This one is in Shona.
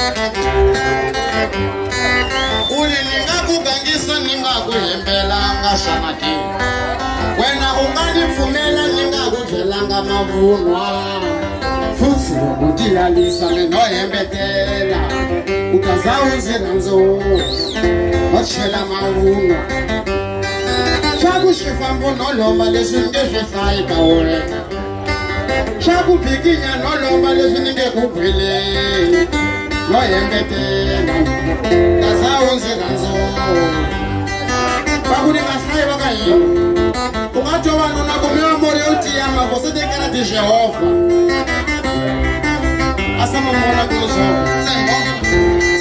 uli ningakugangisa ningakuhembelanga shamaki wena unganifumela ningakudlelanga mavunwa futhi ukudilalisa nginohembetela utazawuzirhanzo wachela mavunwa shakushifambo nolomba leswi ngehlwehlayi ka wena shakubikinya nolomba leswi ningekugweleni nohembetela utazawuzirhanzo bakuningahlayi baka yini ungatova nona kumewa mori yotiyama kosetekela di Jehova asamamona kuzo